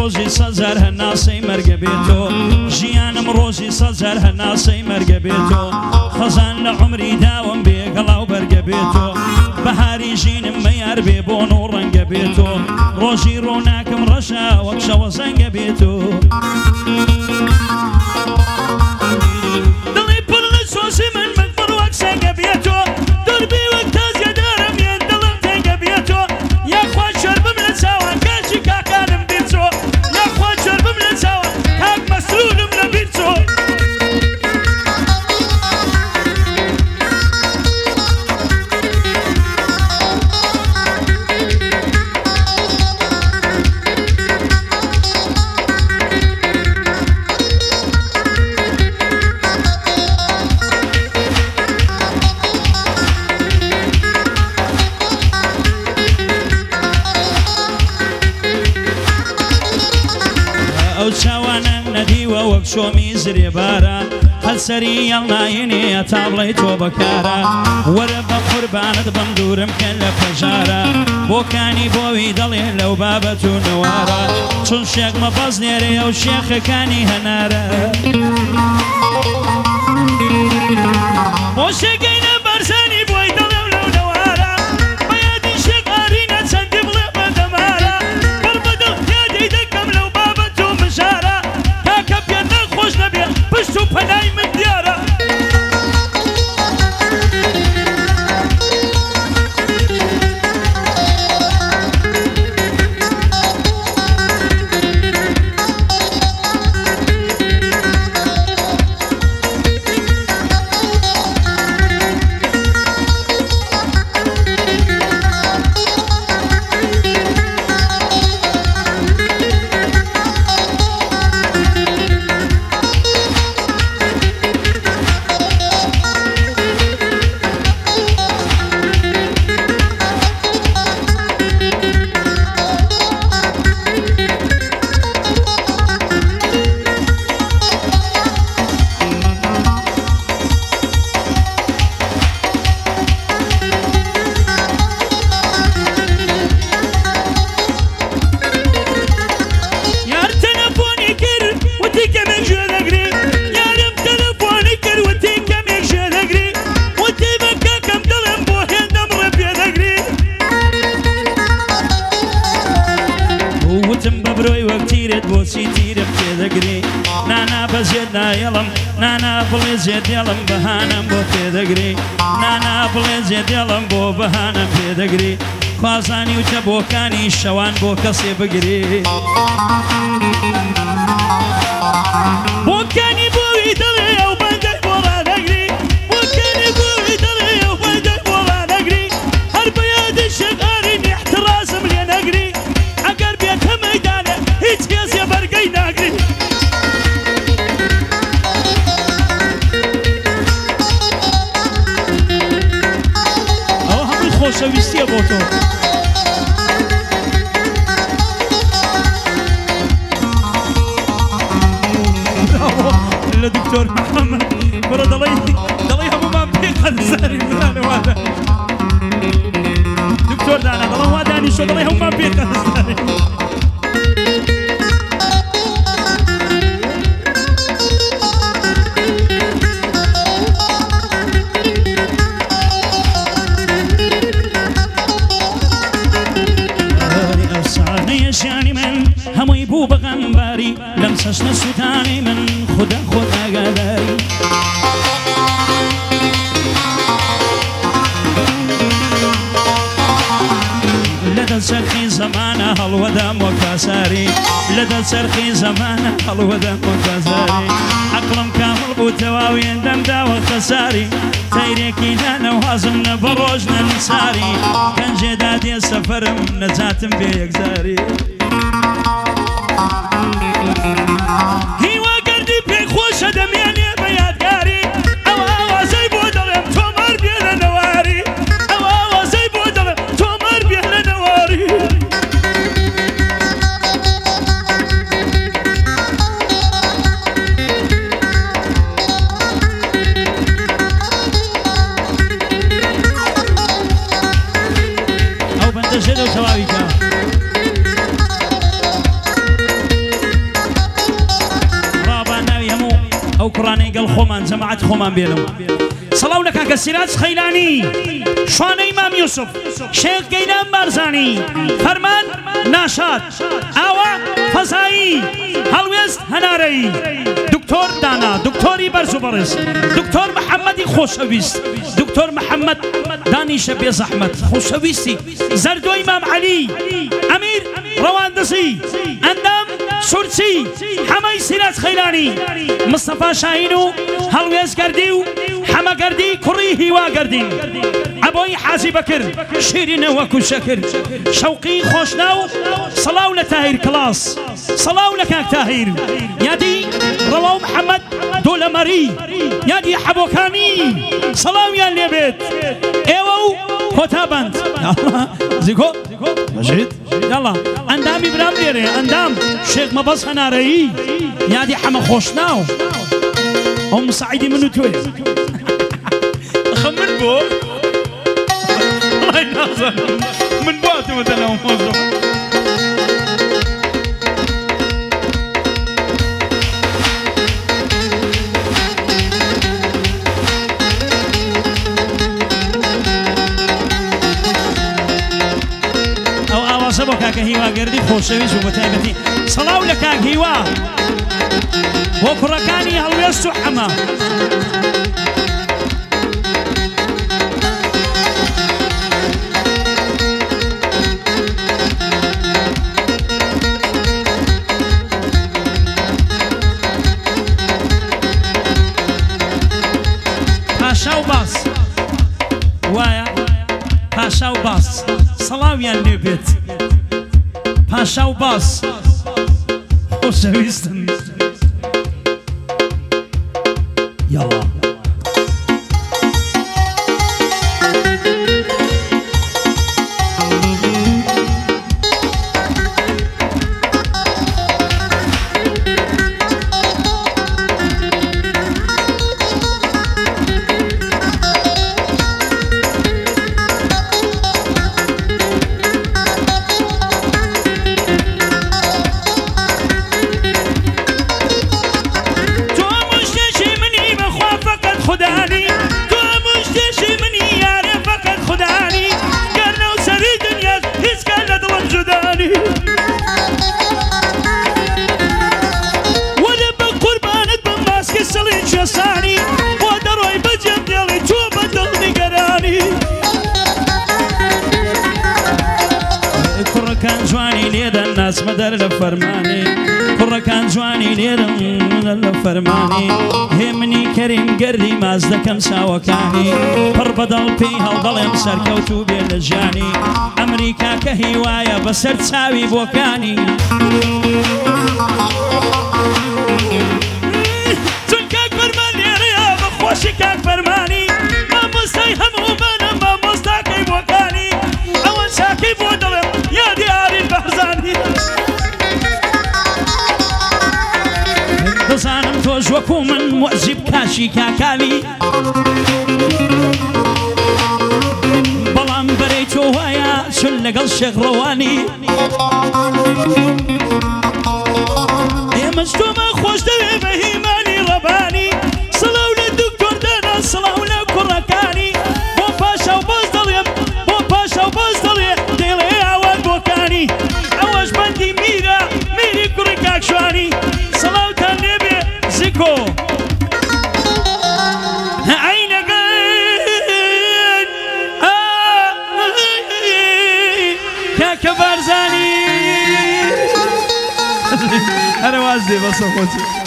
ڕۆژی سەزار هەناسەی مەرگە بێتۆ ژیانم ڕۆژی سەزار هەناسەی مەرگە بێتۆ خەزان لە عمری داوم بێگەڵاو بەرگە بێتۆ بەهاری ژینم مەیار بێ بۆن و ڕەنگە بێتۆ ڕۆژی ڕۆناکم ڕەشا وەک شەوە زەنگە بێتۆ دڵی پڕ لە سۆسی من مەگمڕ وەک سەنگە بێتۆ دەربی وەک تازیە دارم یان دڵم تێنگە بێتۆ یاخوا شەربم لە چاوان کاچی کاکانم بیرچۆ یاخوا شەربم لە چاوان کاک مەسرورم لە بیرچۆ ئەو چاوانم نەدیوە وەک شۆمی زرێبارە هەسەری یەڵناینێ تا بڵێ تۆ بەکارە وەرە بە قوربانت بەم دوورم کە لە پەژارە بۆکانی بۆوی دەڵێ لەو بابەت و نەوارە چون شێک مەبەز نێرێ ئەو شێخەکانی هەنارە بۆ شێگەینە بەرزانی بۆی دەڵێ لەو نەوارە بەیادی شێک ئارینە چەندی بڵێ بەدەمارە بەر بەدڵ یادی دەکەم لەو بابەت و مژارە کاکە پێ نەخۆش نەبێ پشت و پەنای من دیارە نانا بڵێ زێدێڵم بەهانم بۆ پێدەگری نانا بڵێ زێدێڵم بۆ بەهانم پێدەگری خوازانی و جەبۆکانی شەوان بۆ کەسێ بگری بۆکانی بۆوی دڵێ ئەو بەندەی بۆ ڕادەگری بۆکانی بۆوی دڵێ ئەو بەندەی بۆ ڕادەگری هەر بەیادی شێغارین احترازم لێ نەگری ئەگەر بێتە مەیدانێ هیچ کێسێ بەرگەی ناگری خۆشەویستیە بۆ تۆ لە دکتۆر محەممەد بڕە دەڵی هەمومان پێ قەرزاری بزانەوادە دکتۆر دانا دەڵم وا دانیشۆ دەڵی هەمومان پێ قەرزاری ژیانی من هەمووی بوو بەغەمباری لەم چەشنە سووتانی من خوددا خۆت ئاگاداری لە دەچەرخی زەمانە هەڵوەدام وەک پاساری لە دەچەرخی زەمانە هەڵوەدام وەک پاساری عەقڵم کامڵ بوو تەواوی دەمداوە خەساری تەیرێکی نانەوازم نە بە ڕۆژ نەنساری پەنجێدا دێ سەفەرم نەجاتم بێ یەکزاری هیوا گەردی پێی خۆشە دەمێنێ بە یادگاری ئەو ئاوازەی بۆ دەڵێم تۆمەر بێ لە نەواری ئەو ئاوازەی بۆ دەڵێم تۆمەر بێ لە نەواری ئەو بەندە ژێرە و تەواوی کە قرآني قال خومان جماعة خومان بينهم صلاو لك كسيرات خيلاني شوان إمام يوسف شيخ قيلان بارزاني فرمان ناشاد آوا فزایی هەڵوێست هەنارەیی دکتۆر دانا دکتۆری بەرز و بەڕێز دکتۆر محەممەدی خۆشەویست دکتۆر محەممەد دانیشە بێ زەحمەت خۆشەویستی زەردۆ ئیمام عەلی ئەمیر ڕەواندزی ئەندام سورچی هەمەی سیرات خەیلانی مستەفا شاهین و هەڵوێست گەردی و حەمەگەردی کوڕی هیوا گەردین ئەبۆی حاجی بەکر شیرینە وەکو شەکر شەوقی خۆشنا و سەڵاو لە تاهیر کلاس سەڵاو لە کاک تاهیر یادی ڕەوا و محەممەد دۆلەمەری یادی حەبۆکانی سەڵاویان لێبێت ئێوە و کۆتابند زیکۆ بەژێت یاڵا ئەندامی برام لێرێ ئەندام شێخ مەبەز هەنارەیی یادی حەمە خۆشنا و ئەو مساعیدی من و توێ من بۆ من بۆ هاتووەتە لەو مۆزۆ ئەو ئاوازە بۆ کاکە هیواگەردی خۆشەویست و بە تایبەتی سەڵاو لە کاک هیوا بۆ کوڕەکانی هەڵوێست و حەمە پاشا و باس وایە پاشا و باس سەڵاویان لێبێت پاشا و باس خۆشەویستن یاڵا کوڕەکان جوانی لێدەن ناسمە دەر لە فەرمانی کوڕەکان جوانی لێدەن لە فەرمانی هێ منی کەریم گەردی ماز دەکەم چاوەکانی پڕ بەدەڵ پێی هەڵدەڵێم سەرکەوت و بێ لە ژیانی ئەمریکا کە هیوایە بەسەر چاوی بۆکانی چون کاک فەرمان لێرەیە بەخۆشی کاک فەرمانی مامۆستای هەموومانە مامۆستاکەی بۆکانی ئەوە چاکەی بۆ دەڵێم یادی عارف بەحزانی دەزانم تۆش وەکو من مۆزیب کاشی کاکالی بەڵام بەرەی تۆ وایە چون لەگەڵ شێخ ڕەوانی ئێمەش تۆمان خۆش دەوێ بە هیمانی ڕەبانی سڵاو لە دکتۆر دانا سڵاو لە کوڕەکانی بۆ پاشا و باز دەڵێم بۆ پاشا و باز دەڵێ دێڵێ ئاوان بۆکانی ئەوەش بەندی میرە میری کوڕی کاکشوانی سڵاوتان لێبێ زیکۆ عینەکەن کاکە بارزانی هەرە واز دێ بەسە خۆتی